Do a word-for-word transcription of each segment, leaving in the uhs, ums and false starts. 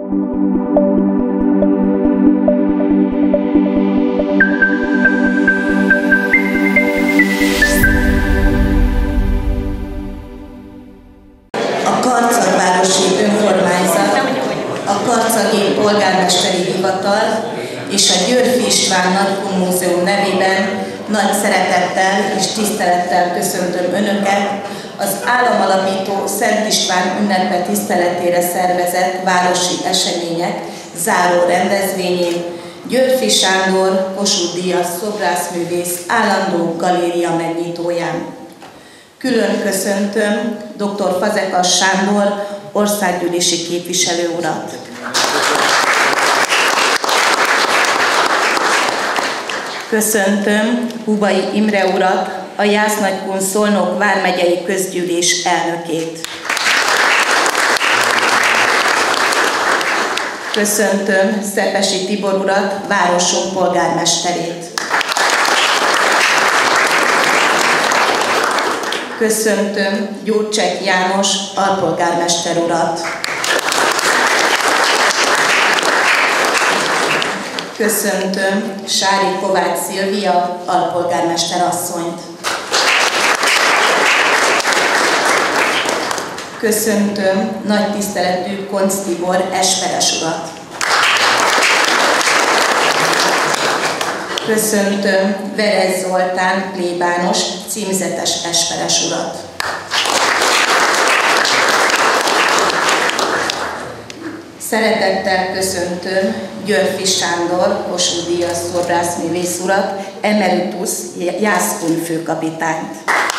Polgármesteri Hivatal és a Györffy István Nagykun Múzeum nevében nagy szeretettel és tisztelettel köszöntöm Önöket az államalapító Szent István ünnepe tiszteletére szervezett városi események záró rendezvényén Györffy Sándor Kossuth-díjas szobrászművész állandó galéria megnyitóján. Külön köszöntöm dr. Fazekas Sándor országgyűlési képviselő urat. Köszöntöm Hubay Imre urat, a Jász-Nagykun Szolnok vármegyei közgyűlés elnökét. Köszöntöm Szepesi Tibor urat, városunk polgármesterét. Köszöntöm Gyurcsek János alpolgármester urat. Köszöntöm Sári Kovács Szilvia alpolgármester asszonyt. Köszöntöm nagy tiszteletű Koncz Tibor esperes urat. Köszöntöm Verez Zoltán plébános címzetes esperes urat. Szeretettel köszöntöm Györffy Sándor Kossuth-díjas szobrászművész urat, emeritus Jász-Kun főkapitányt.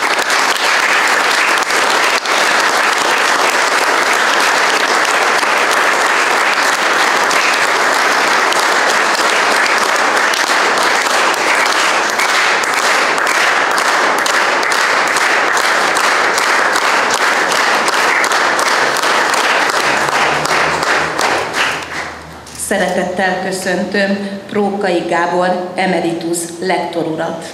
Szeretettel köszöntöm Prókai Gábor emeritus lektor urat.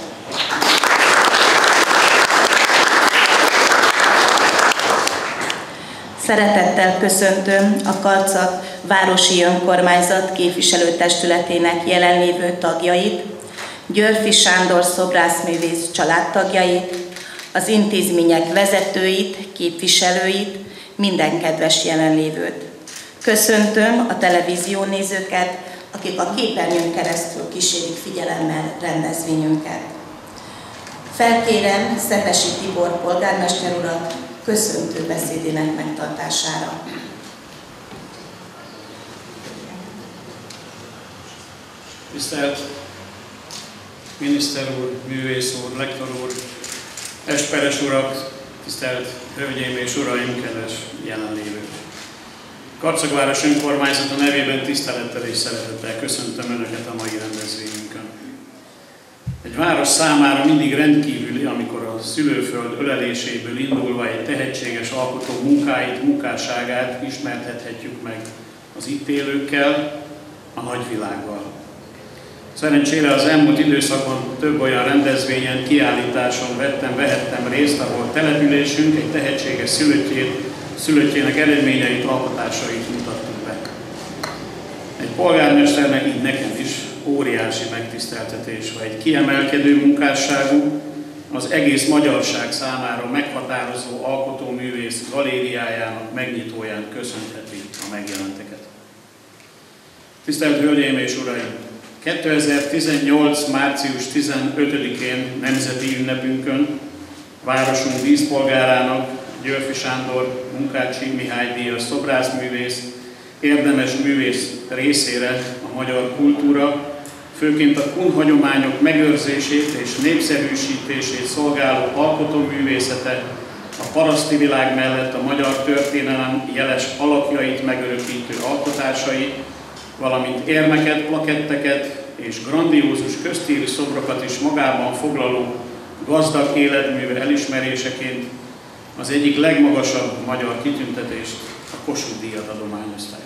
Szeretettel köszöntöm a Karcag Városi Önkormányzat képviselőtestületének jelenlévő tagjait, Györffy Sándor szobrászművész családtagjait, az intézmények vezetőit, képviselőit, minden kedves jelenlévőt. Köszöntöm a televízió nézőket, akik a képernyőn keresztül kísérik figyelemmel rendezvényünket. Felkérem Szepesi Tibor polgármester urat köszöntő beszédének megtartására. Tisztelt miniszter úr, művész úr, lektor úr, esperes urak, tisztelt hölgyeim és uraim, kedves jelenlévők! Karcagváros önkormányzata nevében tisztelettel és szeretettel köszöntöm Önöket a mai rendezvényünkön. Egy város számára mindig rendkívüli, amikor a szülőföld öleléséből indulva egy tehetséges alkotó munkáit, munkásságát ismertethetjük meg az itt élőkkel, a nagyvilággal. Szerencsére az elmúlt időszakban több olyan rendezvényen, kiállításon vettem, vehettem részt, ahol településünk egy tehetséges szülöttjét, szülöttjének eredményeit, alkotásait mutattuk be. Egy polgármesternek, így nekem is óriási megtiszteltetés, vagy egy kiemelkedő munkásságú, az egész magyarság számára meghatározó alkotóművész galériájának megnyitóján köszönheti a megjelenteket. Tisztelt Hölgyeim és Uraim! kétezer-tizennyolc. március tizenötödikén nemzeti ünnepünkön városunk díszpolgárának, Györffy Sándor Munkácsi Mihály díjas szobrászművész, érdemes művész részére a magyar kultúra, főként a kun hagyományok megőrzését és népszerűsítését szolgáló alkotóművészete, a paraszti világ mellett a magyar történelem jeles alakjait megörökítő alkotásai, valamint érmeket, plaketteket és grandiózus köztéri szobrokat is magában foglaló gazdag életműve elismeréseként az egyik legmagasabb magyar kitüntetést, a Kossuth-díjat adományozták.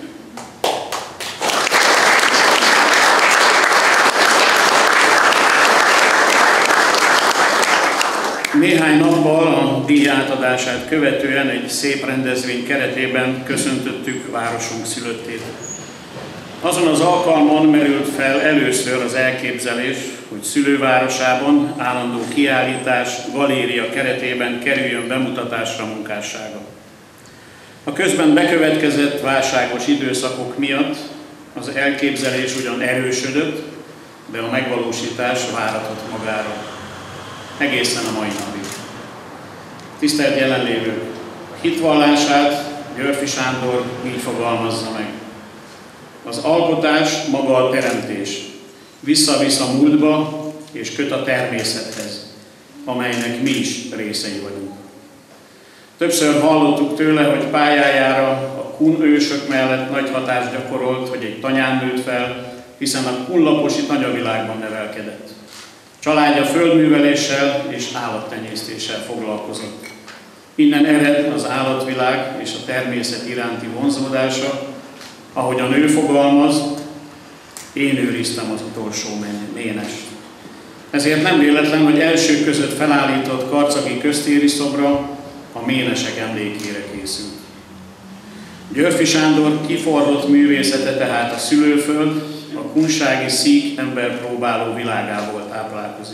Néhány nappal a díj átadását követően egy szép rendezvény keretében köszöntöttük városunk szülöttét. Azon az alkalmon merült fel először az elképzelés, hogy szülővárosában állandó kiállítás, galéria keretében kerüljön bemutatásra munkássága. A közben bekövetkezett válságos időszakok miatt az elképzelés ugyan erősödött, de a megvalósítás váratott magára. Egészen a mai napig. Tisztelt jelenlévők! Hitvallását Györffy Sándor így fogalmazza meg. Az alkotás maga a teremtés. Visszavisz a múltba és köt a természethez, amelynek mi is részei vagyunk. Többször hallottuk tőle, hogy pályájára a kun ősök mellett nagy hatást gyakorolt, hogy egy tanyán nőtt fel, hiszen a kunlaposi tanyavilágban nevelkedett. Családja földműveléssel és állattenyésztéssel foglalkozott. Innen ered az állatvilág és a természet iránti vonzódása, ahogy a nő fogalmaz, én őriztem az utolsó ménest. Ezért nem véletlen, hogy elsők között felállított karcagi köztéri szobra a ménesek emlékére készült. Györffy Sándor kiforrott művészete tehát a szülőföld, a kunsági szík emberpróbáló világából táplálkozik.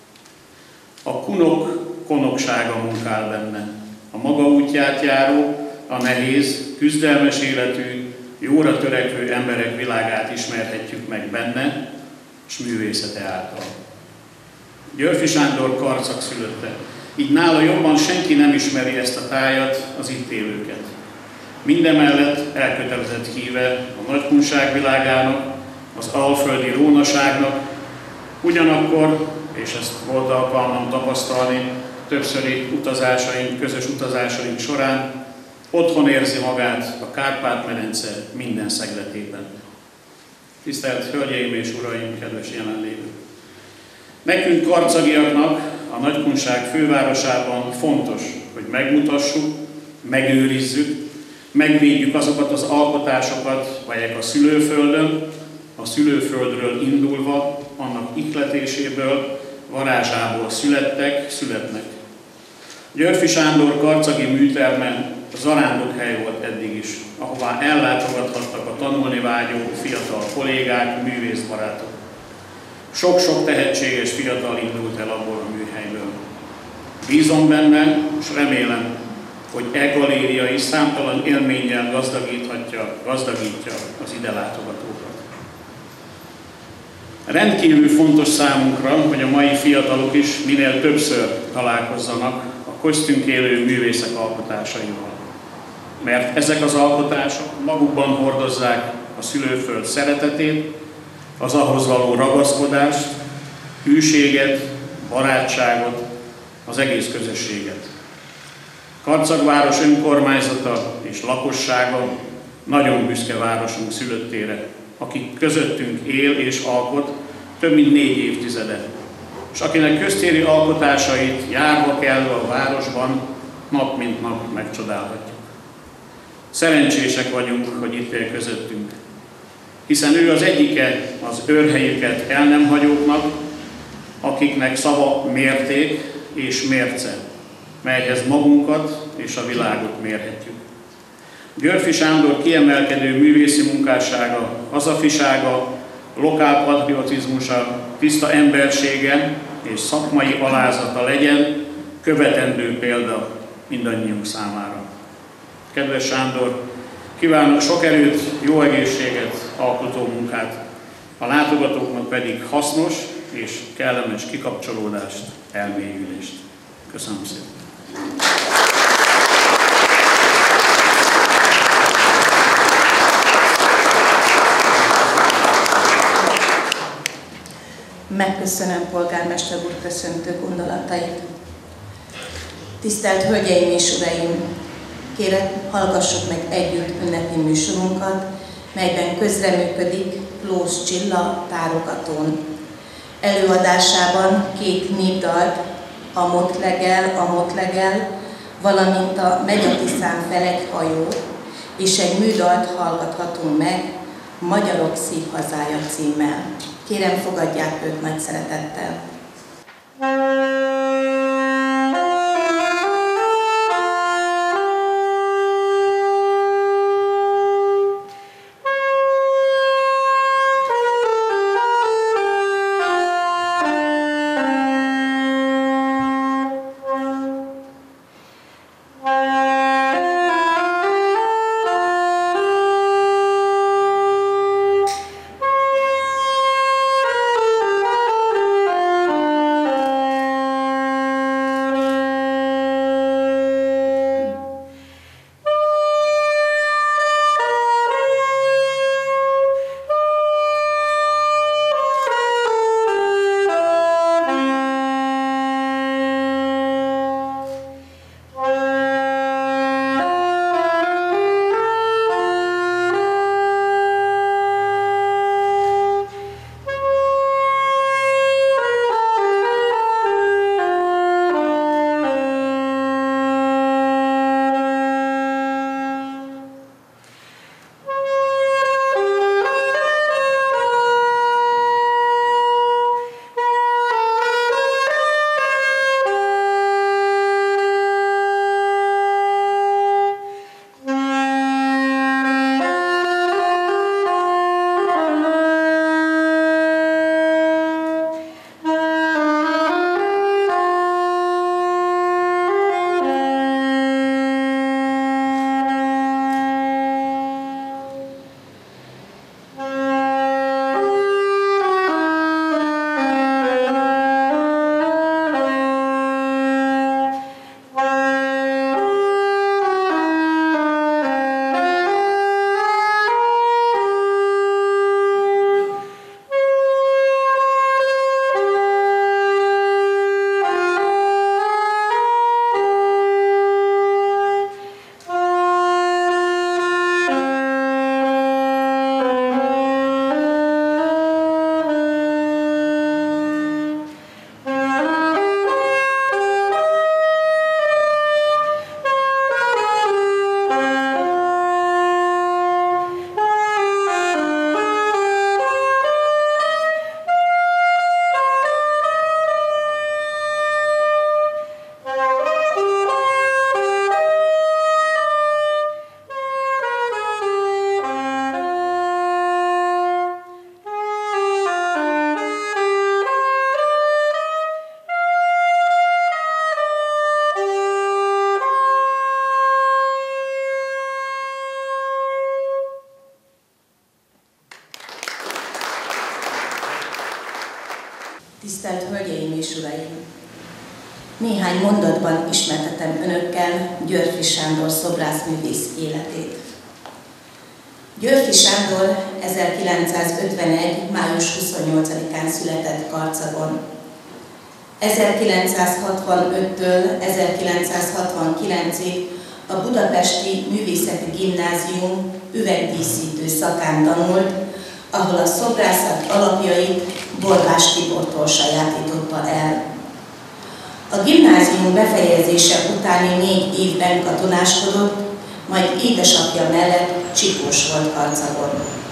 A kunok konoksága munkál benne, a maga útját járó, a nehéz, küzdelmes életű, jóra törekvő emberek világát ismerhetjük meg benne, és művészete által. Györffy Sándor karcag szülötte, így nála jobban senki nem ismeri ezt a tájat, az itt élőket. Mindemellett elkötelezett híve a nagykunság világának, az alföldi rónaságnak, ugyanakkor, és ezt volt alkalmam tapasztalni többszöri utazásaink, közös utazásaink során, otthon érzi magát a Kárpát-medence minden szegletében. Tisztelt Hölgyeim és Uraim, kedves jelenlévők! Nekünk karcagiaknak a nagykunság fővárosában fontos, hogy megmutassuk, megőrizzük, megvédjük azokat az alkotásokat, melyek a szülőföldön, a szülőföldről indulva, annak ihletéséből, varázsából születtek, születnek. Györffy Sándor karcagi műterme zarándokhely volt eddig is, ahová ellátogathattak a tanulni vágyó fiatal kollégák, művészbarátok. Sok-sok tehetséges fiatal indult el abból a műhelyből. Bízom benne, és remélem, hogy e galéria is számtalan élménnyel gazdagíthatja, gazdagítja az ide látogatókat. Rendkívül fontos számunkra, hogy a mai fiatalok is minél többször találkozzanak a köztünk élő művészek alkotásaival. Mert ezek az alkotások magukban hordozzák a szülőföld szeretetét, az ahhoz való ragaszkodást, hűséget, barátságot, az egész közösséget. Karcagváros önkormányzata és lakossága nagyon büszke városunk szülöttére, akik közöttünk él és alkot több mint négy évtizede, és akinek köztéri alkotásait járva kelve a városban nap mint nap megcsodálhatjuk. Szerencsések vagyunk, hogy itt él közöttünk, hiszen ő az egyike az őrhelyüket el nem hagyóknak, akiknek szava mérték és mérce, melyhez magunkat és a világot mérhetjük. Györffy Sándor kiemelkedő művészi munkássága, hazafisága, lokálpatriotizmusa, tiszta embersége és szakmai alázata legyen követendő példa mindannyiunk számára. Kedves Sándor, kívánok sok erőt, jó egészséget, alkotó munkát, a látogatóknak pedig hasznos és kellemes kikapcsolódást, elmélyülést. Köszönöm szépen! Megköszönöm polgármester úr köszöntő gondolatait. Tisztelt Hölgyeim és Uraim! Kérem, hallgassuk meg együtt ünnepi műsorunkat, melyben közreműködik Klós Csilla tárogatón. Előadásában két népdalt, a Motlegel, a Motlegel, valamint a Megy a Tiszán feleg hajó, és egy műdalt hallgathatunk meg, Magyarok szívhazája címmel. Kérem, fogadják őt nagy szeretettel. Tisztelt Hölgyeim és Uraim! Néhány mondatban ismertetem Önökkel Györffy Sándor szobrászművész életét. Györffy Sándor ezerkilencszázötvenegy. május huszonnyolcadikán született Karcagon. ezerkilencszázhatvanöttől ezerkilencszázhatvankilencig a Budapesti Művészeti Gimnázium üvegdíszítő szakán tanult, ahol a szobrászat alapjait Borbás Tibortól sajátította el. A gimnázium befejezése utáni négy évben katonáskodott, majd édesapja mellett csikós volt Karcagon.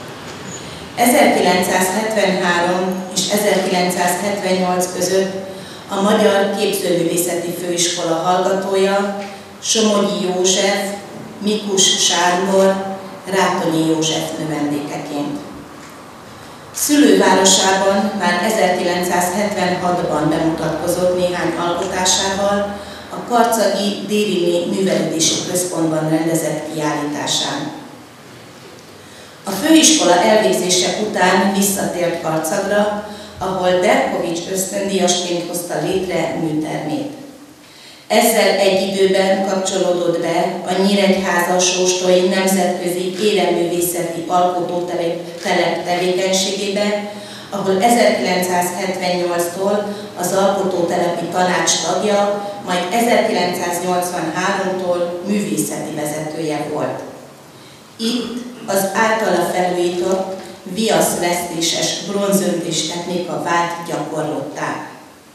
ezerkilencszázhetvenhárom és ezerkilencszázhetvennyolc között a Magyar Képzőművészeti Főiskola hallgatója, Somogyi József, Mikus Sándor, Rátonyi József növendékeként. Szülővárosában már ezerkilencszázhetvenhatban bemutatkozott néhány alkotásával a karcagi Déri Művelődési Központban rendezett kiállításán. A főiskola elvégzése után visszatért Karcagra, ahol Berkovics ösztöndíjasként hozta létre műtermét. Ezzel egy időben kapcsolódott be a Nyíregyháza Sóstoi Nemzetközi Éremművészeti Alkotótelep tevékenységébe, ahol ezerkilencszázhetvennyolctól az Alkotótelepi Tanács tagja, majd ezerkilencszáznyolcvanháromtól művészeti vezetője volt. Itt az általa felújított viaszvesztéses bronzöntés technika vált gyakorlottá.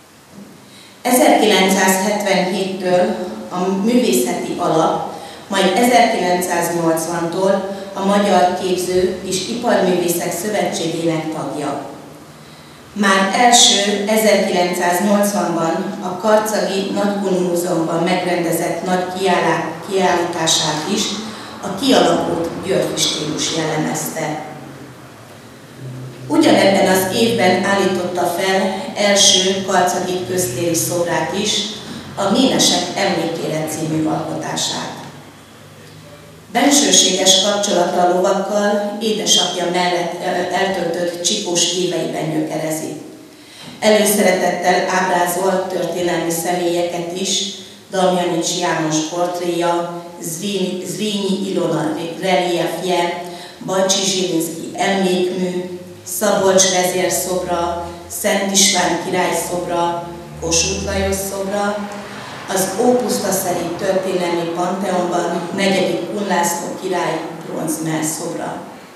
ezerkilencszázhetvenhéttől a Művészeti Alap, majd ezerkilencszáznyolcvantól a Magyar Képző- és Iparművészek Szövetségének tagja. Már első ezerkilencszáznyolcvanban a Karcagi Nagykun Múzeumban megrendezett nagy kiállítását is a kialakult Györffy stílus jellemezte. Ugyanebben az évben állította fel első karcagi köztéri szobrát is, a Ménesek emlékére című alkotását. Bensőséges kapcsolata a lovakkal édesapja mellett eltöltött csikós éveiben gyökerezi. Előszeretettel ábrázol történelmi személyeket is, Damjanics János portréja, Zrínyi Ilona reliefje, Bajcsi Zsilinszky emlékmű, Szabolcs vezér szobra, Szent István király szobra, Kossuth Lajos szobra, az Ópusztaszeri történelmi panteonban negyedik Kun László király bronzmell szobra.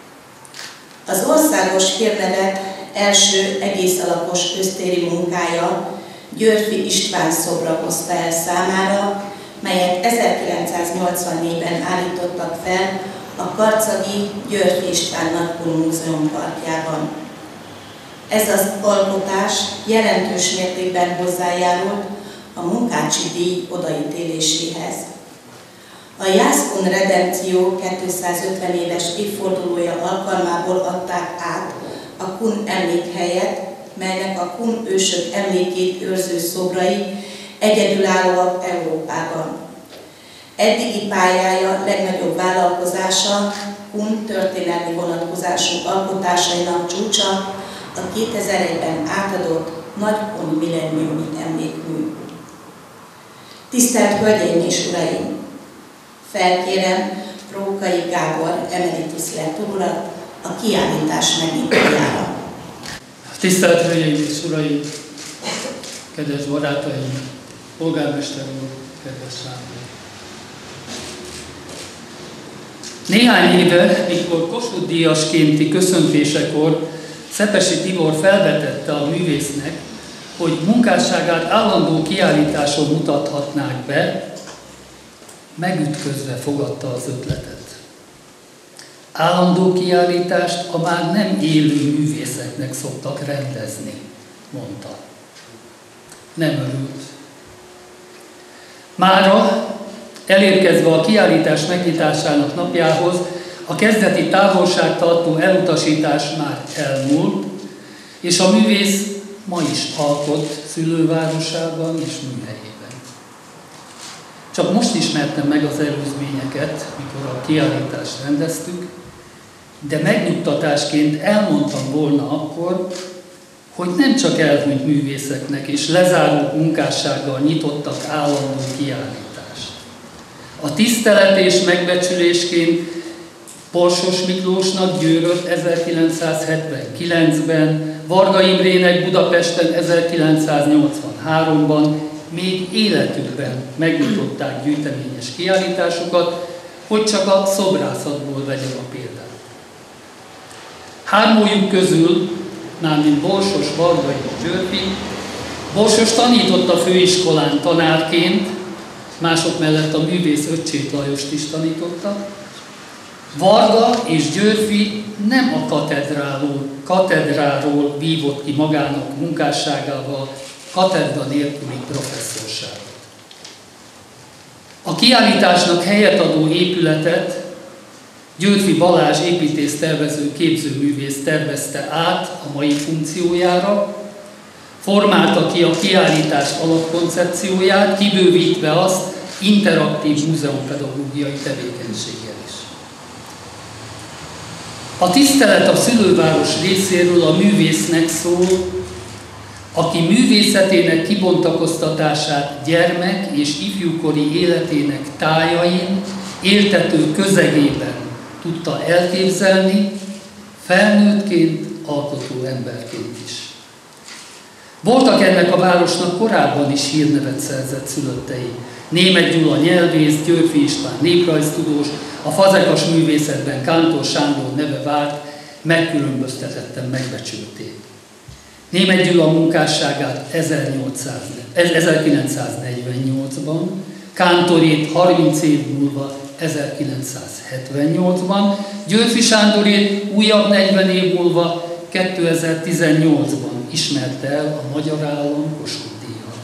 Az országos hírnevet első egész alapos össztéri munkája Györffy István szobra hozta el számára, melyet ezerkilencszáznyolcvannégyben állítottak fel a karcagi Györffy István Nagykun Múzeum parkjában. Ez az alkotás jelentős mértékben hozzájárult a Munkácsi díj odaítéléséhez. A Jászkun Redempció kétszázötven éves évfordulója alkalmából adták át a Kun emlékhelyet, melynek a Kun ősök emlékét őrző szobrai egyedülállóak Európában. Eddigi pályája legnagyobb vállalkozása, Kun történelmi vonatkozású alkotásainak csúcsa, a kétezer-egyben átadott Nagy Kun millenniumi emlékmű. Tisztelt Hölgyeim és Uraim! Felkérem Rókai Gábor emeritus lektor urat a kiállítás megnyitójára. Tisztelt Hölgyeim és Uraim! Kedves barátaim! Polgármester úr, kedves Sándor! Néhány éve, mikor Kossuth díjaskénti köszöntésekor Szepesi Tibor felvetette a művésznek, hogy munkásságát állandó kiállításon mutathatnák be, megütközve fogadta az ötletet. Állandó kiállítást a már nem élő művészeknek szoktak rendezni, mondta. Nem örült. Mára, elérkezve a kiállítás megnyitásának napjához, a kezdeti távolságtartó elutasítás már elmúlt, és a művész ma is alkot szülővárosában és műhelyében. Csak most ismertem meg az előzményeket, mikor a kiállítást rendeztük, de megnyugtatásként elmondtam volna akkor, hogy nem csak elhunyt művészeknek és lezárult munkássággal nyitottak állandó kiállítást. A tisztelet és megbecsülésként Borsos Miklósnak Győrött ezerkilencszázhetvenkilencben, Varga Imrének Budapesten ezerkilencszáznyolcvanháromban még életükben megnyitották gyűjteményes kiállításukat, hogy csak a szobrászatból vegyem a példát. Hármójuk közül, mármint Borsos, Varga és Györfi, Borsos tanított a főiskolán tanárként, mások mellett a művész Öccsét Lajost is tanította. Varga és Györfi nem a katedráról, katedráról vívott ki magának munkásságával katedra nélküli professzorságot. A kiállításnak helyet adó épületet Györfi Balázs építésztervező képzőművész tervezte át a mai funkciójára, formálta ki a kiállítás alapkoncepcióját, kibővítve azt interaktív múzeumpedagógiai tevékenységgel is. A tisztelet a szülőváros részéről a művésznek szól, aki művészetének kibontakoztatását gyermek és ifjúkori életének tájain, éltető közegében tudta elképzelni, felnőttként, alkotó emberként is. Voltak ennek a városnak korábban is hírnevet szerzett szülöttei. Németh Gyula nyelvész, Györfi István néprajztudós, a fazekas művészetben Kántor Sándor neve vált, megkülönböztetetten megbecsülték. Németh Gyula munkásságát ezerkilencszáznegyvennyolcban, Kántorét harminc év múlva ezerkilencszázhetvennyolcban, Györfi Sándorét újabb negyven év múlva kétezer-tizennyolcban ismerte el a Magyar Állam Kossuth-díjjal.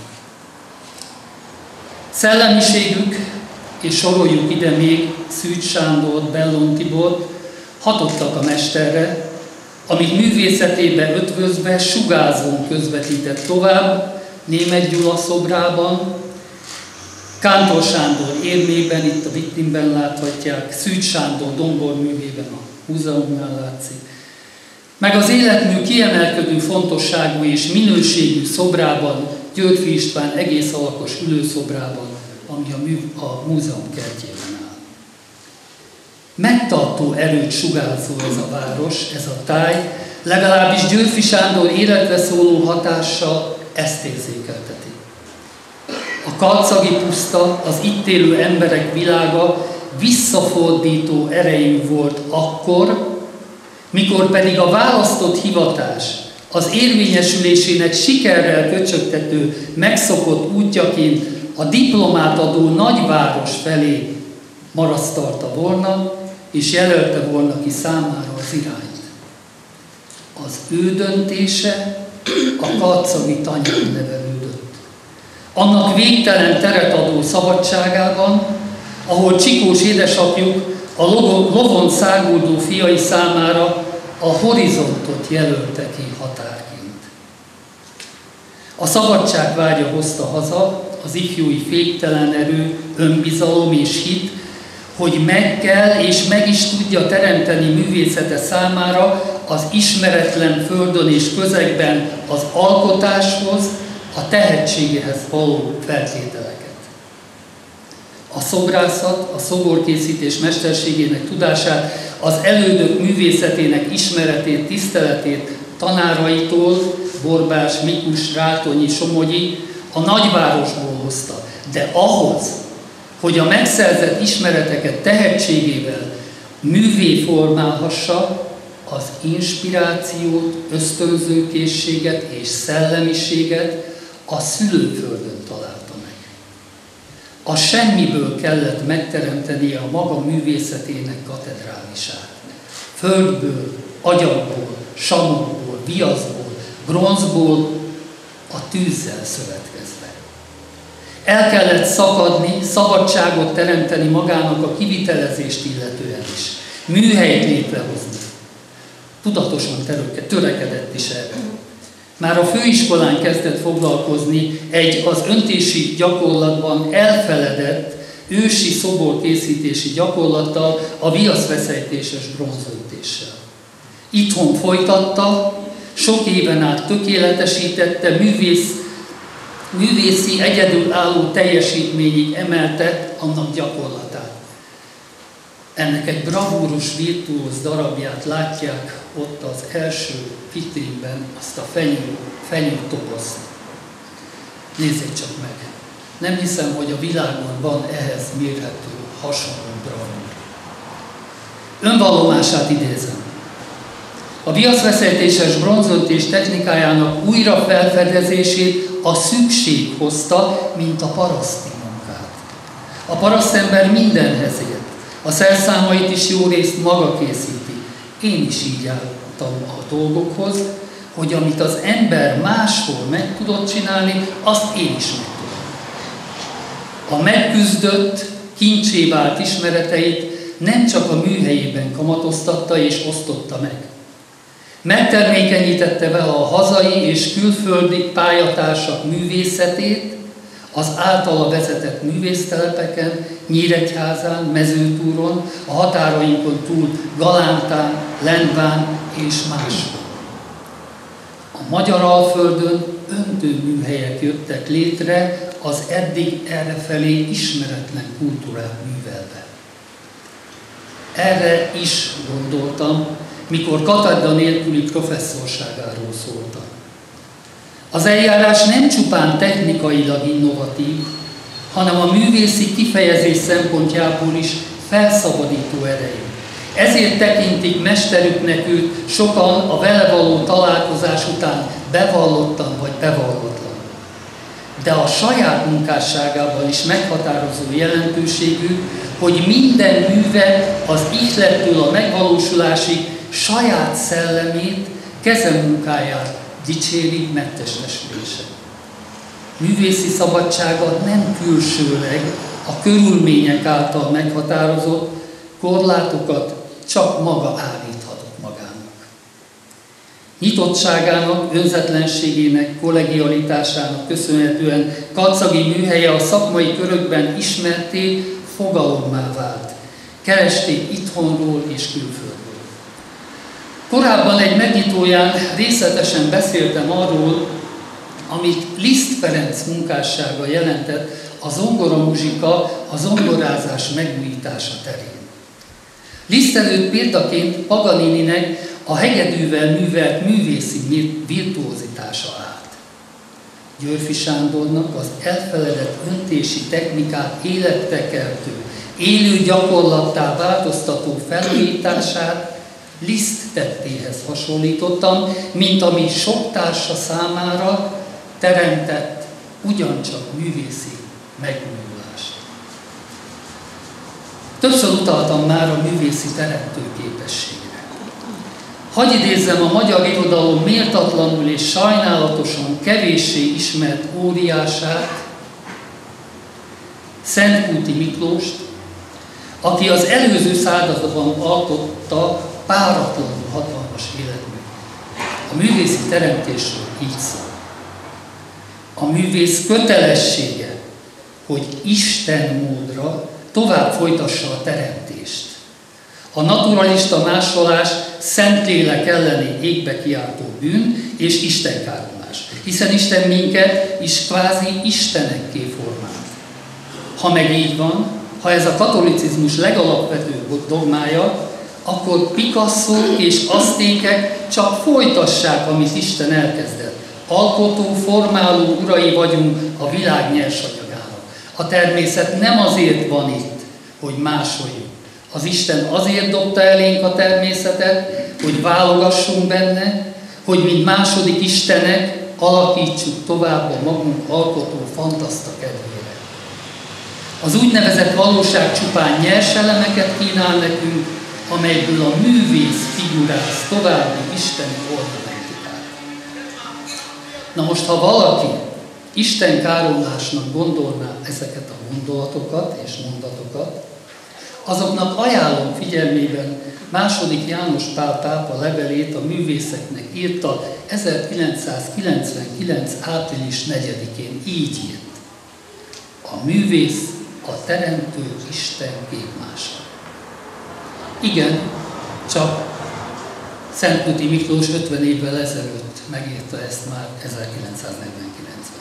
Szellemiségük, és soroljuk ide még Szűcs Sándort, Bellon Tibort, hatottak a mesterre, amit művészetébe ötvözve sugárzón közvetített tovább, Németh Gyula szobrában, Kántor Sándor érmében, itt a Vittinben láthatják, Szűcs Sándor domborművében a múzeumnál látszik, meg az életmű kiemelkedő fontosságú és minőségű szobrában, Györfi István egész alakos ülőszobrában, ami a, mű, a múzeum kertjében áll. Megtartó erőt sugárzó ez a város, ez a táj, legalábbis Györfi Sándor életre szóló hatással ezt érzékelteti. A karcagi puszta, az itt élő emberek világa visszafordító erejű volt akkor, mikor pedig a választott hivatás az érvényesülésének sikerrel köcsögtető, megszokott útjaként a diplomát adó nagyváros felé marasztalta volna, és jelölte volna ki számára az irányt. Az ő döntése a karcagi tanyán nevelődött. Annak végtelen teret adó szabadságában, ahol Csikós édesapjuk a lovon száguldó fiai számára a horizontot jelölte ki határként. A szabadság vágya hozta haza az ifjúi féktelen erő, önbizalom és hit, hogy meg kell és meg is tudja teremteni művészete számára az ismeretlen földön és közegben az alkotáshoz, a tehetségehez való feltételeket. A szobrászat, a szoborkészítés mesterségének tudását, az elődök művészetének ismeretét, tiszteletét tanáraitól, Borbás, Mikus, Rátonyi, Somogyi a nagyvárosból hozta. De ahhoz, hogy a megszerzett ismereteket tehetségével művé formálhassa, az inspirációt, ösztönzőkészséget és szellemiséget a szülőföldön találta meg. A semmiből kellett megteremtenie a maga művészetének katedrálisát. Földből, agyagból, samokból, viaszból, bronzból, a tűzzel szövetkezve. El kellett szakadni, szabadságot teremteni magának a kivitelezést illetően is. Műhelyt létrehozni. Tudatosan törekedett is erre. Már a főiskolán kezdett foglalkozni egy az öntési gyakorlatban elfeledett ősi szoborkészítési gyakorlattal, a viaszveszejtéses bronzöntéssel. Itthon folytatta, sok éven át tökéletesítette, művész, művészi egyedülálló teljesítményig emelte annak gyakorlatát. Ennek egy bravúros, virtuóz darabját látják ott az első vitrínben, azt a fenyő, fenyőtobozt. Nézzék csak meg! Nem hiszem, hogy a világon van ehhez mérhető, hasonló bravúr. Önvallomását idézem. A viaszveszejtéses bronzöntés technikájának újra felfedezését a szükség hozta, mint a paraszti munkát. A parasztember mindenhez ért. A szerszámait is jó részt maga készíti. Én is így álltam a dolgokhoz, hogy amit az ember máshol meg tudott csinálni, azt én is meg tudom. A megküzdött, kincsé vált ismereteit nem csak a műhelyében kamatoztatta és osztotta meg. Megtermékenyítette vele a hazai és külföldi pályatársak művészetét, az általa vezetett művésztelepeken, Nyíregyházán, Mezőtúron, a határainkon túl Galántán, Lendván és máshol. A magyar Alföldön öntőműhelyek jöttek létre az eddig errefelé ismeretlen kultúrát művelve. Erre is gondoltam, mikor katedra nélküli professzorságáról szóltam. Az eljárás nem csupán technikailag innovatív, hanem a művészi kifejezés szempontjából is felszabadító erejű. Ezért tekintik mesterüknek őt sokan a vele való találkozás után bevallottan vagy bevallottan. De a saját munkásságában is meghatározó jelentőségű, hogy minden műve az ihlettől a megvalósulásig saját szellemét, kezemunkáját dicséri megtestesülése. Művészi szabadsága nem külsőleg a körülmények által meghatározott, korlátokat csak maga állíthatott magának. Nyitottságának, önzetlenségének, kollegialitásának köszönhetően Kacagi műhelye a szakmai körökben ismerté, fogalommá vált. Keresték itthonról és külföldről. Korábban egy megnyitóján részletesen beszéltem arról, amit Liszt Ferenc munkássága jelentett a zongoramuzsika, a zongorázás megújítása terén. Liszt előtt példaként Paganininek a hegedűvel művelt művészi virtuózitása állt. Györffy Sándornak az elfeledett öntési technikát élettekeltő, élő gyakorlattá változtató felújítását Liszt tettéhez hasonlítottam, mint ami sok társa számára teremtett ugyancsak művészi megújulást. Többször utaltam már a művészi teremtő képességre. Hadd idézzem a magyar irodalom méltatlanul és sajnálatosan kevéssé ismert óriását, Szentkúti Miklóst, aki az előző században alkotta páratlanul hatalmas életmű. A művészi teremtésről így szól. A művész kötelessége, hogy Isten módra tovább folytassa a teremtést. A naturalista másolás Szentlélek elleni égbe kiáltó bűn és istenkáromlás, hiszen Isten minket is kvázi istenekké formált. Ha meg így van, ha ez a katolicizmus legalapvetőbb dogmája, akkor Picasso és aztékek csak folytassák, amit Isten elkezdett. Alkotó, formáló urai vagyunk a világ nyersanyagának. A természet nem azért van itt, hogy másoljuk. Az Isten azért dobta elénk a természetet, hogy válogassunk benne, hogy mint második istenek alakítsuk tovább a magunk alkotó fantaszta kedvére. Az úgynevezett valóság csupán nyers elemeket kínál nekünk, amelyből a művész figuráz további isteni ornamentikát. Na most, ha valaki Isten káromlásnak gondolná ezeket a gondolatokat és mondatokat, azoknak ajánlom figyelmében második János Pál pápa levelét a művészeknek írta ezerkilencszázkilencvenkilenc április negyedikén, így írt. A művész a teremtő Isten képmása. Igen, csak Szentkuti Miklós ötven évvel ezelőtt megírta ezt már ezerkilencszáznegyvenkilencben.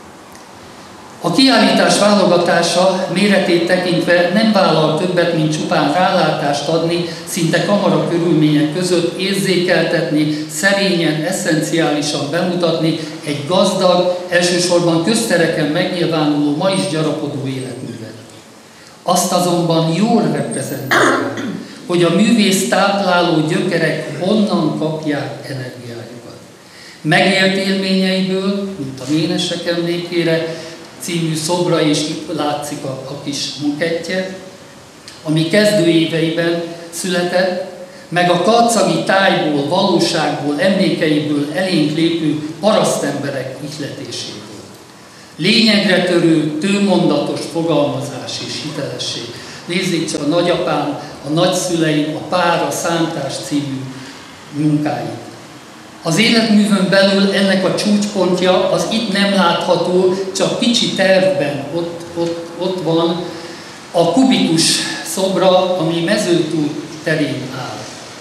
A kiállítás válogatása méretét tekintve nem vállal többet, mint csupán rálátást adni, szinte kamara körülmények között érzékeltetni, szerényen, eszenciálisan bemutatni egy gazdag, elsősorban köztereken megnyilvánuló, ma is gyarapodó életművet. Azt azonban jól reprezentálja, hogy a művész tápláló gyökerek honnan kapják energiájukat. Megélt élményeiből, mint a Ménesek emlékére című szobra, és itt látszik a, a kis mukettje, ami kezdő éveiben született, meg a karcagi tájból, valóságból, emlékeiből elénk lépő parasztemberek ihletéséből. Lényegre törő, tőmondatos fogalmazás és hitelesség. Nézzék csak a nagyapám, a nagyszüleim, a Pár, a Szántás című munkáit. Az életművön belül ennek a csúcspontja az itt nem látható, csak kicsi tervben ott, ott, ott van a kubikus szobra, ami Mezőtúr terén áll.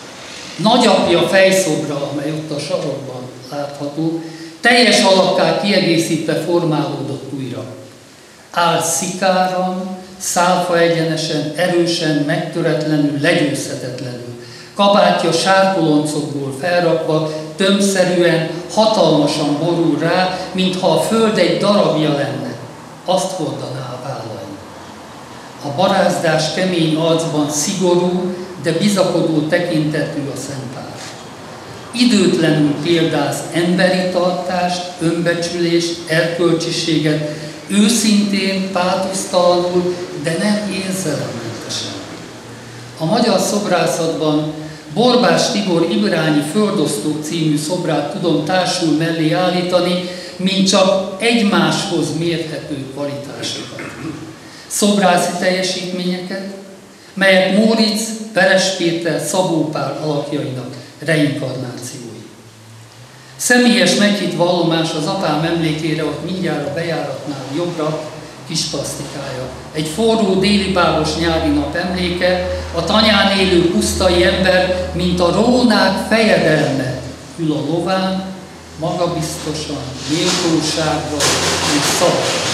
Nagyapja fejszobra, amely ott a sarokban látható, teljes alakká kiegészítve formálódott újra. Áll szikáran, szálfa egyenesen, erősen, megtöretlenül, legyőzhetetlenül. Kabátja sárkoloncokból felrakva, tömbszerűen, hatalmasan borul rá, mintha a föld egy darabja lenne. Azt hordaná a vállain. A barázdás kemény arcban szigorú, de bizakodó tekintetű a szentpár. Időtlenül példáz emberi tartást, önbecsülést, erkölcsiséget, őszintén, pátosztalanul, de nem érzelemmentesen. A magyar szobrászatban Borbás Tibor Ibrányi Földosztók című szobrát tudom társul mellé állítani, mint csak egymáshoz mérhető kvalitásokat. Szobrász teljesítményeket, melyek Móricz, Veres Péter, Szabó Pál alakjainak reinkarnációi. Személyes meghitt vallomás az apám emlékére, ott mindjárt a bejáratnál jobbra, kis plastikája. Egy forró déli báros nyári nap emléke, a tanyán élő pusztai ember, mint a rónák fejedelme, ül a lován, magabiztosan, méltósággal és szavasan.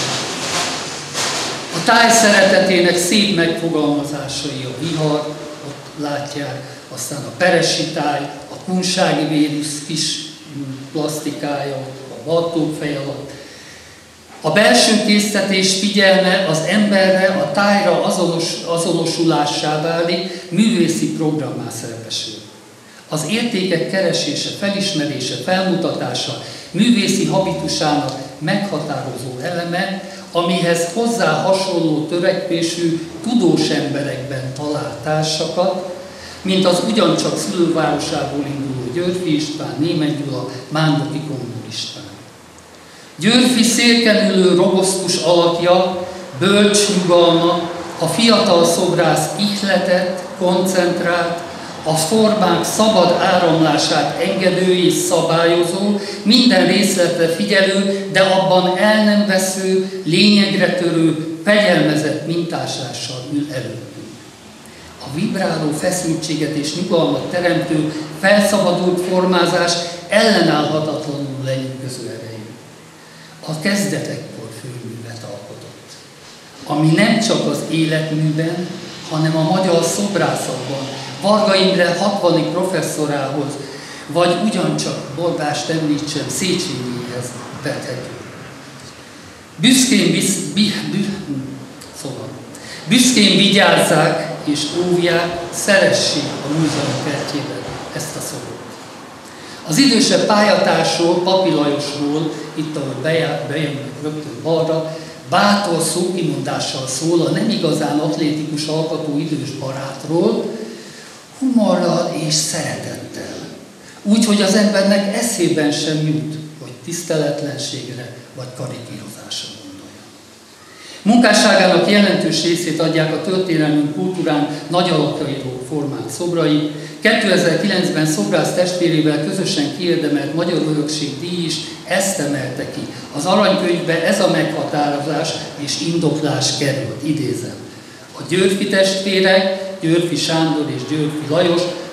A táj szeretetének szép megfogalmazásai a vihar, ott látják, aztán a peresi táj, a kunsági Vénusz kis plastikája, a Bartók fej alatt. A belső késztetés figyelme az emberre, a tájra azonos, azonosulássá válik, művészi programmá szervesül. Az értékek keresése, felismerése, felmutatása művészi habitusának meghatározó eleme, amihez hozzá hasonló törekvésű tudós emberekben talál társakat, mint az ugyancsak szülővárosából induló Györffy István, Németh Gyula, Mándoki Kondor István. Györffy szélken robosztus alakja, bölcs nyugalma, a fiatal szobrász ihletett, koncentrált, a formák szabad áramlását engedő és szabályozó, minden részletre figyelő, de abban el nem vesző, lényegre törő, fegyelmezett mintáslással ül előttünk. A vibráló feszültséget és nyugalmat teremtő, felszabadult formázás ellenállhatatlanul lenyűgöző erejű. A kezdetekkor főművet alkotott, ami nem csak az életműben, hanem a magyar szobrászatban, Varga Imre hatvani professzorához, vagy ugyancsak Borbást említsem, Széchenyihez vethető. Büszkén, bisz, bi, bü, szóval, büszkén vigyázzák és óvják, szeressék a múzeum kertjében ezt a szobrot. Az idősebb pályatársról, Papi Lajosról, itt ahol bejönnek rögtön balra, bátor szókimondással szól a nem igazán atlétikus alkatú idős barátról, humorral és szeretettel. Úgy, hogy az embernek eszében sem jut, hogy tiszteletlenségre vagy karikírozásra gondolja. Munkásságának jelentős részét adják a történelmi kultúrán nagy alakjairó formált szobrai. kétezer-kilencben szobrász testvérével közösen kiérdemelt Magyar Örökség díj is ezt emelte ki. Az aranykönyvbe ez a meghatározás és indoklás került, idézem. A Györffy testvérek, Györffy Sándor és Györffy Lajos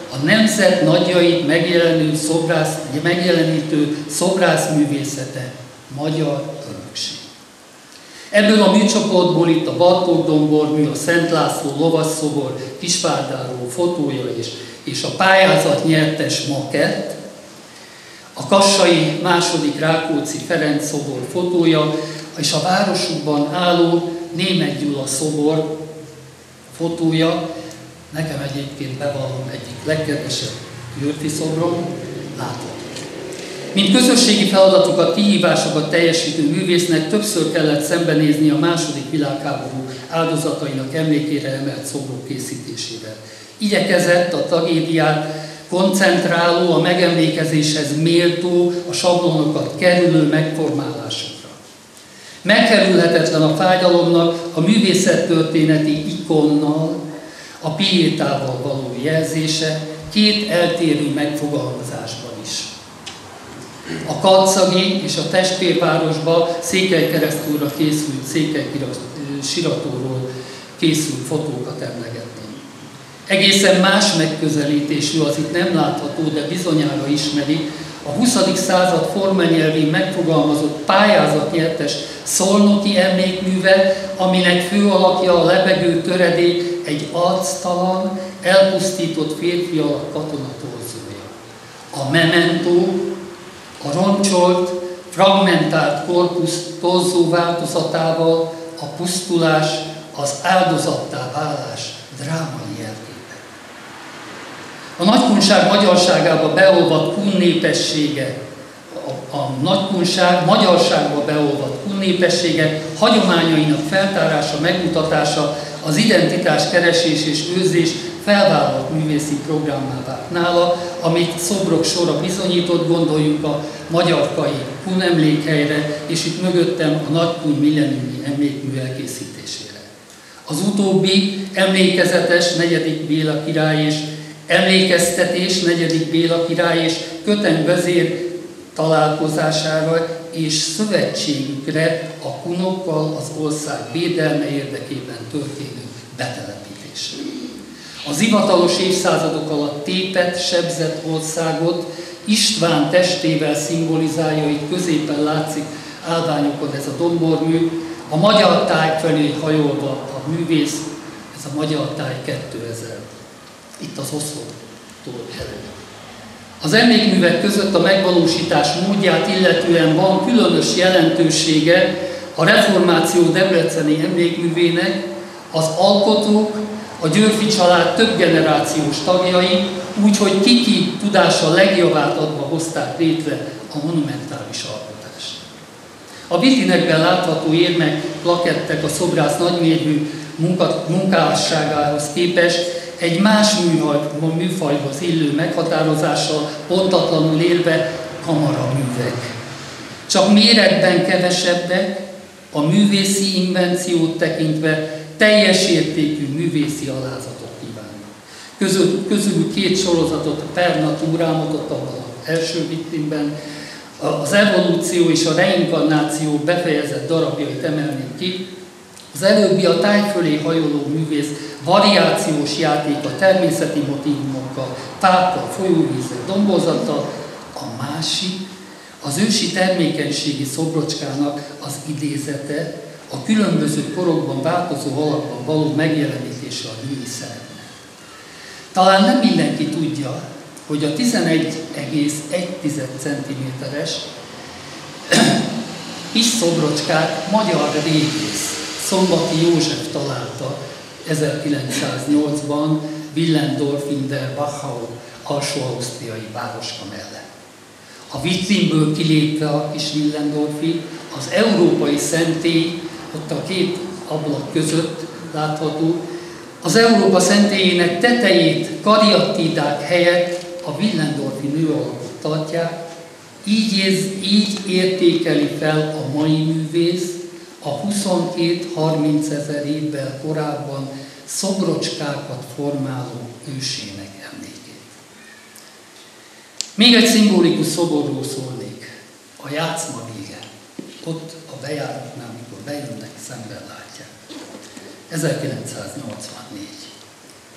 a nemzet nagyjait megjelenő szobrász, megjelenítő szobrászművészete, magyar örökség. Ebből a műcsoportból itt a Bartók-dombormű, a Szent László lovasszobor, Kisvárdáró fotója és, és a pályázat nyertes makett, a kassai második Rákóczi Ferenc szobor fotója, és a városukban álló Németh Gyula szobor fotója, nekem egyébként bevallom egyik legkedvesebb Györfi szobrom, látható. Mint közösségi feladatokat, kihívásokat teljesítő művésznek többször kellett szembenézni a második világháború áldozatainak emlékére emelt szobrok készítésével. Igyekezett a tragédiát koncentráló, a megemlékezéshez méltó, a sablonokat kerülő megformálásokra. Megkerülhetetlen a fájdalomnak a művészettörténeti ikonnal, a piétával való jelzése, két eltérő megfogalmazásban is. A Karcagi és a testvérvárosba Székelykeresztúrra készült Székelysiratóról készült fotókat emlegetném. Egészen más megközelítésű, az itt nem látható, de bizonyára ismeri, a huszadik század formanyelvén megfogalmazott pályázatnyertes szolnoki emlékműve, aminek fő alakja a lebegő töredék egy arctalan, elpusztított férfi alak katonatorzója. A memento, a roncsolt, fragmentált korpusz torzó változatával a pusztulás, az áldozattá válás drámai jelképe. A nagykunság magyarságába beolvadt kun népessége, a, a nagykunság magyarságba beolvadt kun népessége hagyományainak feltárása, megmutatása, az identitás keresés és őrzés felvállalt művészi programmá vált nála, amit szobrok sora bizonyított, gondoljunk a magyarkai kun emlékhelyre, és itt mögöttem a Nagykun milleniumi emlékmű elkészítésére. Az utóbbi emlékezetes negyedik Béla király és emlékeztetés negyedik Béla király és Köteny vezér találkozására és szövetségükre a kunokkal az ország védelme érdekében történő betelepítésre. Az hivatalos évszázadok alatt tépet, sebzett országot István testével szimbolizálja, itt középen látszik állványokon ez a dombormű, a magyar táj felé hajolva a művész, ez a Magyar Táj kétezer. Itt az Oszloptól ered. Az emlékművek között a megvalósítás módját illetően van különös jelentősége a reformáció debreceni emlékművének, az alkotók, a Györfi család több generációs tagjai, úgyhogy kiki tudása legjavát adva hozták létre a monumentális alkotást. A vitrínekben látható érmek, plakettek a szobrász nagymérvű munkásságához képest egy más műfajhoz illő meghatározással pontatlanul élve kamaraművek. Csak méretben kevesebbek, a művészi invenciót tekintve teljes értékű művészi alázatot kívánnak. Közül, közülük két sorozatot, a Per Naturámot, ott az első vitrínben, az evolúció és a reinkarnáció befejezett darabjait emelnék ki. Az előbbi a táj fölé hajoló művész variációs játék a természeti motívumokkal, pákkal, folyóvízzel, domborzattal, a másik az ősi termékenységi szobrocskának az idézete, a különböző korokban változó alakban való megjelenítése a női szerepnek. Talán nem mindenki tudja, hogy a tizenegy egész egy centiméteres kis szobrocskát magyar régész Szombati József találta ezerkilencszáznyolcban Willendorf in der Wachau alsó-ausztriai városka mellett. A vitrínből kilépve a kis Willendorfi, az európai szentély, ott a két ablak között látható, az Európa szentélyének tetejét kariatidák helyett a Willendorfi nőalakot tartják, így, éz, így értékeli fel a mai művész a huszonkét-harminc ezer évvel korábban szobrocskákat formáló ősének emlékét. Még egy szimbolikus szoborról szólnék, a játszma vége. Ott a bejáratnál, mikor bejönnek, szemben látják. ezerkilencszáznyolcvannégy.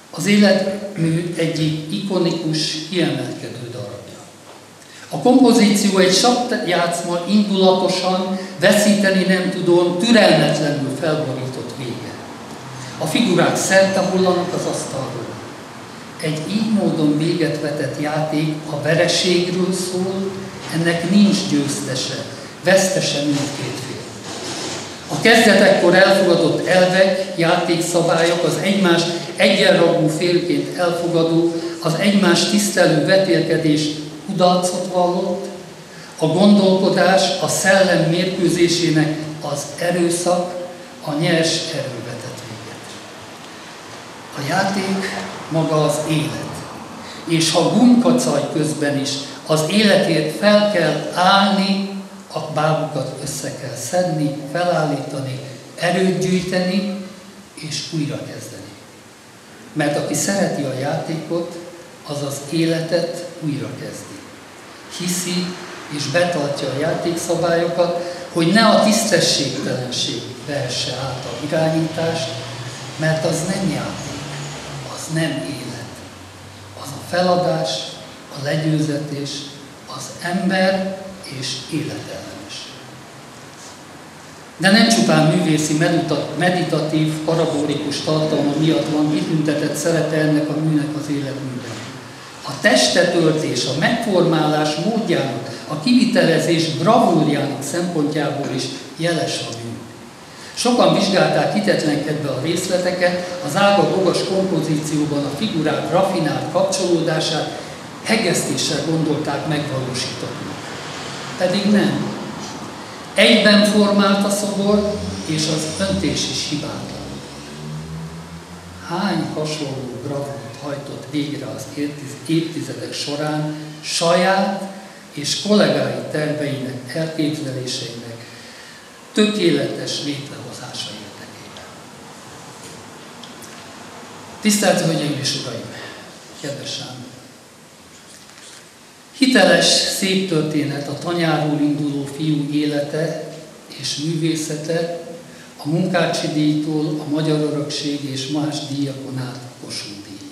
Az életmű egyik ikonikus, kiemelkedő darabja. A kompozíció egy sakkjátszma indulatosan, veszíteni nem tudón, türelmetlenül felborított vége. A figurák szerte hullanak az asztalról. Egy így módon véget vetett játék a vereségről szól, ennek nincs győztese, vesztese mindkét fél. A kezdetekkor elfogadott elvek, játékszabályok, az egymás egyenrangú félként elfogadó, az egymás tisztelő vetélkedés kudarcot vallott, a gondolkodás, a szellem mérkőzésének az erőszak, a nyers erő vetett véget. A játék maga az élet, és ha gumkacaj közben is az életért fel kell állni, a bábukat össze kell szedni, felállítani, erőt gyűjteni és újra kezdeni. Mert aki szereti a játékot, az az életet újra kezdi. Hiszi és betartja a játékszabályokat, hogy ne a tisztességtelenség vehesse át a irányítást, mert az nem játék, az nem élet. Az a feladás, a legyőzetés, az ember és életellenes. De nem csupán művészi, meditatív, parabolikus tartalma miatt van kitüntetett szerepe ennek a műnek az életműben. A testetöltés, a megformálás módjának, a kivitelezés bravúrjának szempontjából is jeles a mű. Sokan vizsgálták hitetlenkedve a részleteket, az ága-bogas kompozícióban a figurák raffinált kapcsolódását hegesztéssel gondolták megvalósítani. Pedig nem. Egyben formált a szobor, és az öntés is hibátlan. Hány hasonló bravúrt hajtott végre az évtizedek során saját és kollégái terveinek, elképzeléseinek tökéletes létrehozása érdekében. Tisztelt Hölgyeim és Uraim! Kedves Sándor! Hiteles, szép történet a tanyáról induló fiú élete és művészete, a Munkácsi díjtól a Magyar Örökség és más díjakon át a Kossuth díj.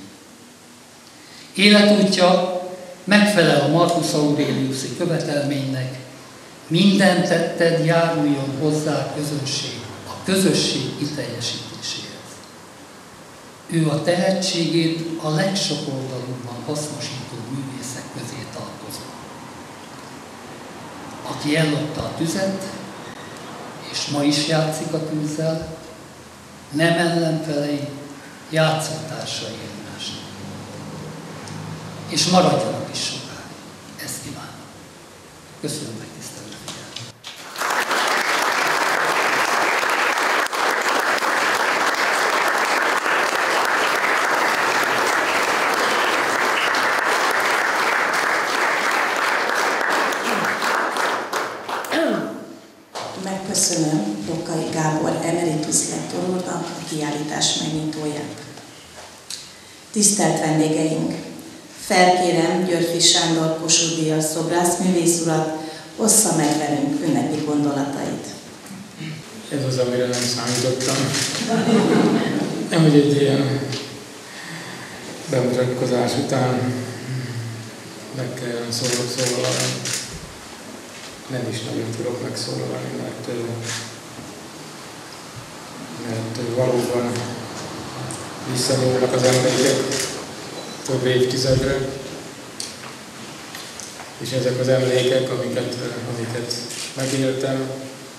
Életútja megfelel a Marcus Aureliuszi követelménynek, minden tetted járuljon hozzá a közönség, a közösség kiteljesítéséhez. Ő a tehetségét a legsokoldalúbban hasznosító művészek közé tartozó. Aki ellopta a tüzet, és ma is játszik a tűzzel, nem ellenfelei, játszótársai egymásnak. És maradjanak is sokáig. Ezt kívánom. Köszönöm meg tisztelő figyelmet. Megköszönöm Rokai Gábor emeritus lektor úrnak a kiállítás megnyitóját. Tisztelt vendégeink! Felkérem Györffy Sándor Kossuth díjas szobrászművész urat, ossza meg velünk ünnepi gondolatait. Ez az, amire nem számítottam. Nem, hogy egy ilyen bemutatkozás után meg kellene szólalni. Nem is nagyon tudok megszólalni, mert, mert valóban visszanyúlnak az emlékek több évtizedre, és ezek az emlékek, amiket, amiket megéltem,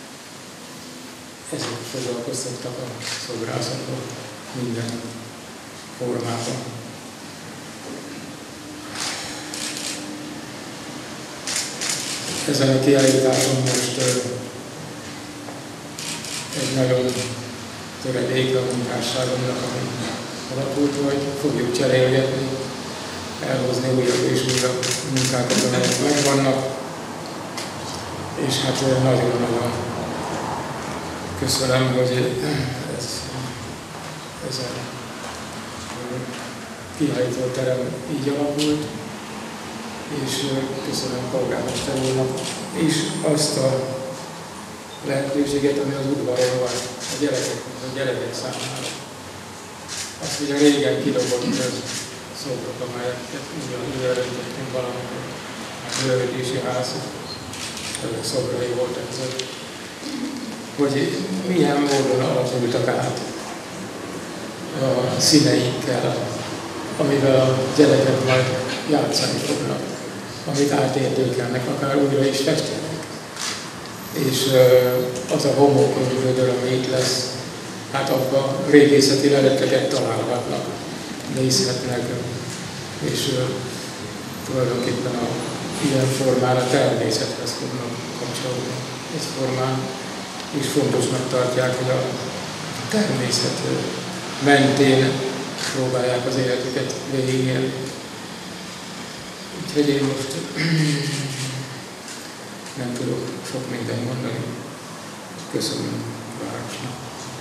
ezek foglalkoztattak a szobrászatot minden formában. Ezen a kiállításon most egy nagyon töredéke a munkásságomnak, ami alakult, vagy fogjuk cserélgetni, elhozni újabb és újabb munkákat, amelyek megvannak. És hát nagyon-nagyon köszönöm, hogy ez, ez a kiállító terem így alakult, és köszönöm polgármester úrnak is azt a lehetőséget, ami az udvaron van a gyerekek, a gyerekek számára. azt ugye régen kidobott szobrok, amelyeket ugyanúgy előttettünk valamikor a művelődési házok, ezek szobrai voltak ezek, hogy milyen módon alakultak át a színeinkkel, amivel a gyerekek majd játszani fognak, amit átértékelnek, akár újra is festenek. És az a homokkönyvből, ami itt lesz, hát abban régészeti leleteket találhatnak, nézhetnek, és tulajdonképpen a ilyen formán a természethez fognak kapcsolódni. Ez formán is fontosnak tartják, hogy a természet mentén próbálják az életüket végigélni. Úgyhogy én most nem tudok sok mindent mondani. Köszönöm városnak.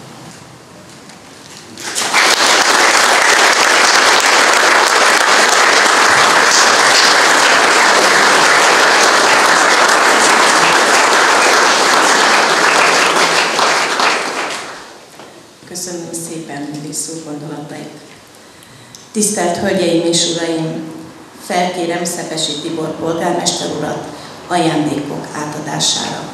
Köszönöm szépen művész úr gondolatait. Tisztelt Hölgyeim és Uraim, felkérem Szepesi Tibor polgármester urat ajándékok átadására.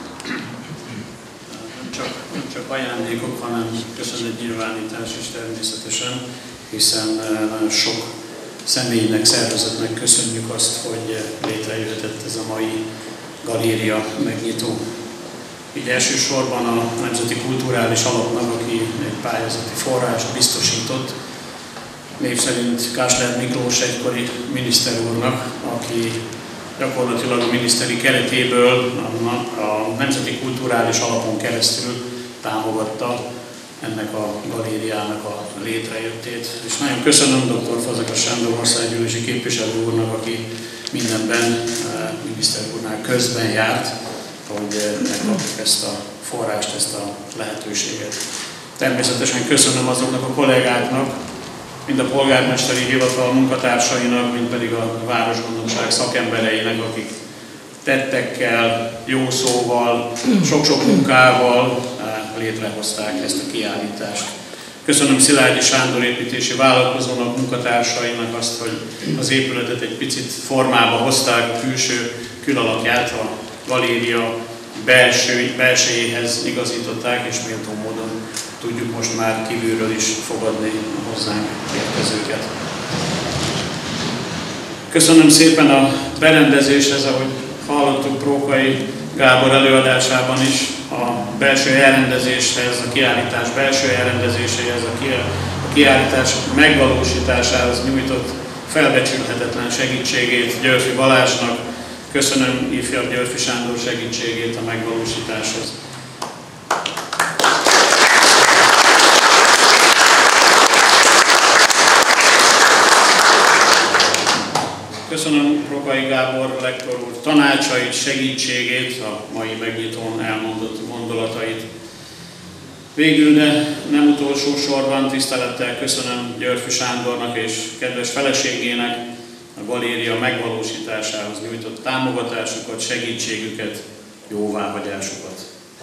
Nem csak, nem csak ajándékok, hanem köszönetnyilvánítás is természetesen, hiszen nagyon sok személynek, szervezetnek köszönjük azt, hogy létrejöhetett ez a mai galéria megnyitó. Így elsősorban a Nemzeti Kulturális Alapnak, aki egy pályázati forrást biztosított, név szerint Kásler Miklós egykori miniszter úrnak, aki gyakorlatilag a miniszteri keretéből a Nemzeti Kulturális Alapon keresztül támogatta ennek a galériának a létrejöttét. És nagyon köszönöm doktor Fazekas Sándor országgyűlési képviselő úrnak, aki mindenben miniszter úrnál közben járt, hogy megkapjuk ezt a forrást, ezt a lehetőséget. Természetesen köszönöm azoknak a kollégáknak, mind a polgármesteri hivatal munkatársainak, mind pedig a városgondnokság szakembereinek, akik tettekkel, jó szóval, sok-sok munkával létrehozták ezt a kiállítást. Köszönöm Szilágyi Sándor építési vállalkozónak, munkatársainak azt, hogy az épületet egy picit formába hozták, a külső külalakját, a galéria belső, belsejéhez igazították, és méltó módon tudjuk most már kívülről is fogadni a hozzánk érkezőket. Köszönöm szépen a berendezéshez, ahogy hallottuk Prókai Gábor előadásában is, a belső elrendezéshez, a kiállítás belső elrendezéséhez, a kiállítás megvalósításához nyújtott felbecsülhetetlen segítségét Györfi Balázsnak. Köszönöm ifjabb Györfi Sándor segítségét a megvalósításhoz. Köszönöm Prókai Gábor lektor úr tanácsait, segítségét, a mai megnyitón elmondott gondolatait. Végül, de nem utolsó sorban tisztelettel köszönöm Györfi Sándornak és kedves feleségének a galéria megvalósításához nyújtott támogatásukat, segítségüket, jóváhagyásukat.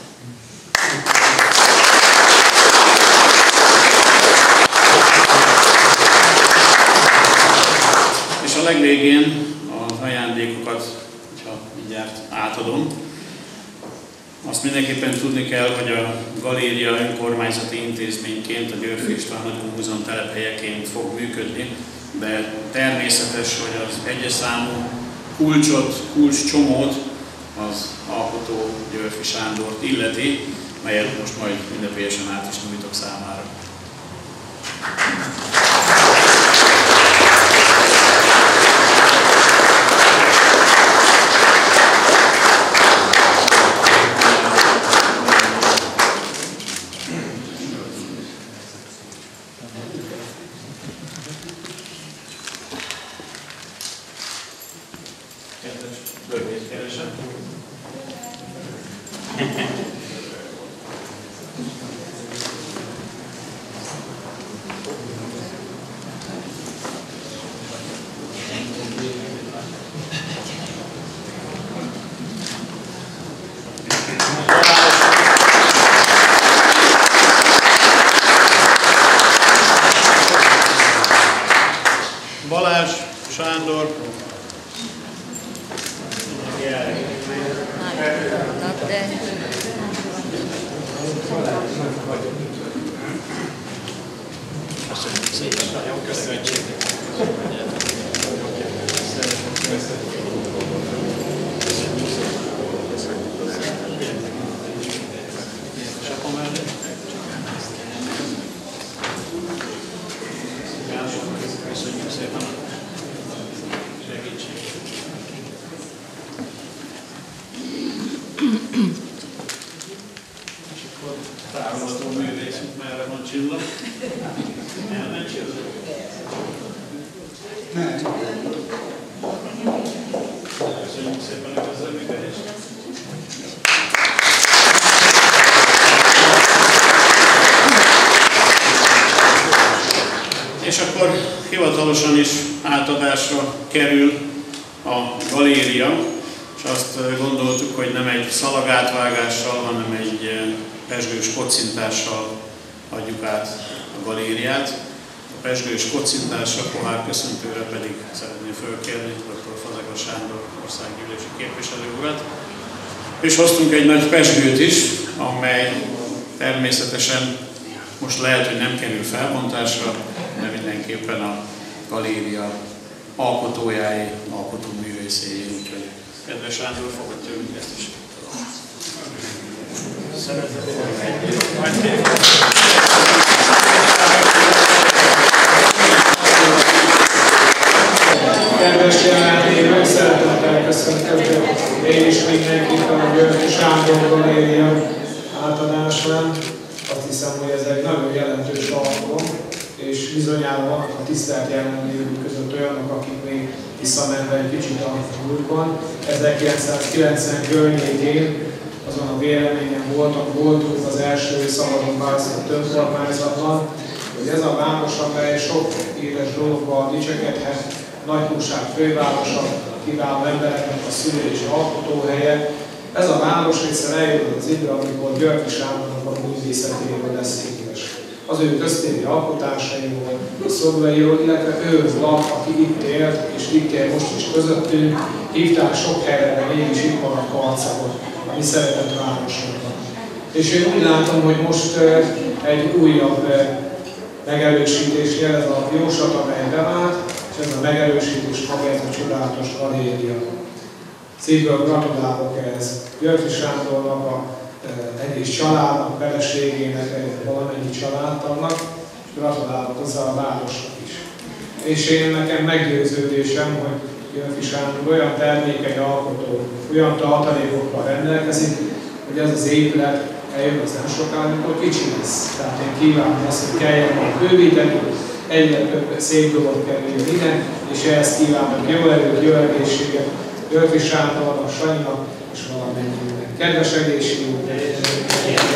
És a legvégén az ajándékokat, ha mindjárt átadom, azt mindenképpen tudni kell, hogy a galéria önkormányzati intézményként, a Györfi István Nagyobb Múzeum telephelyeként fog működni, de természetes, hogy az egyes számú kulcsot, kulcscsomót az alkotó Györfi Sándort illeti, melyet most majd ünnepélyesen át is nyújtok számára. De... Köszönjük szépen. Köszönjük szépen a segítséget. És akkor támogató művészünk, merre van Csilla? Elmegy Csilla? Köszönjük szépen a közreműködést. És akkor hivatalosan is átadásra kerül a galéria, és azt gondoltuk, hogy nem egy szalagátvágással, hanem egy pezsgős kocintással adjuk át a galériát. A pezsgős kocintásra, pohár köszöntőre pedig szeretném fölkérni doktor Fazekas Sándor országgyűlési képviselő urat. És hoztunk egy nagy pezsgőt is, amely természetesen most lehet, hogy nem kerül felbontásra, de mindenképpen a galéria alkotójáé, alkotó művészéjé, úgyhogy kedves Sándor, fogad tőlünk ezt is. Kedves jelenlévők, szeretettel köszöntöm én is mindenkit a Györfi Sándor galéria átadásán. Azt hiszem, hogy ez egy nagyon jelentős alkalom, és bizonyára vannak a tisztelt jelenlévők között olyanok, akik még visszamenve egy kicsit a múltban. ezerkilencszázkilencven környékén azon a véleményen voltak, voltunk az első szabadon választott önkormányzatban, hogy ez a város, amely sok éles dologban dicsekedhet, nagyhúság fővárosa, kiváló embereknek a szülési alkotóhelye. Ez a város egyszer eljött az idő, amikor Györfi Sándornak a művészetéről lesz híres. Az ő köztéri alkotásairól, a szobairól, illetve ő lak, aki itt élt, és itt él most is közöttünk, hívták sok helyre, de mégis itt maradt Karcagot, a mi szeretett városunkban. És én úgy látom, hogy most egy újabb megerősítés jel ez a jóslat, amely bevált, és ez a megerősítés maga ez a csodálatos galéria. Szívből gratulálok ehhez Györfi Sándornak, a egész családnak, feleségének, valamennyi családtagnak, és gratulálok hozzá a városnak is. És én nekem meggyőződésem, hogy Györfi Sándor olyan termékeny alkotó, olyan tartalékokkal rendelkezik, hogy ez az épület eljön az nem sokára, amikor kicsi lesz. Tehát én kívánom azt, hogy kelljen majd bővíteni, egyre több szép dolgot kerüljön ide, és ehhez kívánok jó erőt, jó egészséget Györfi Sándornak, Sanyinak és valamennyinek. Kedves egészségünknek!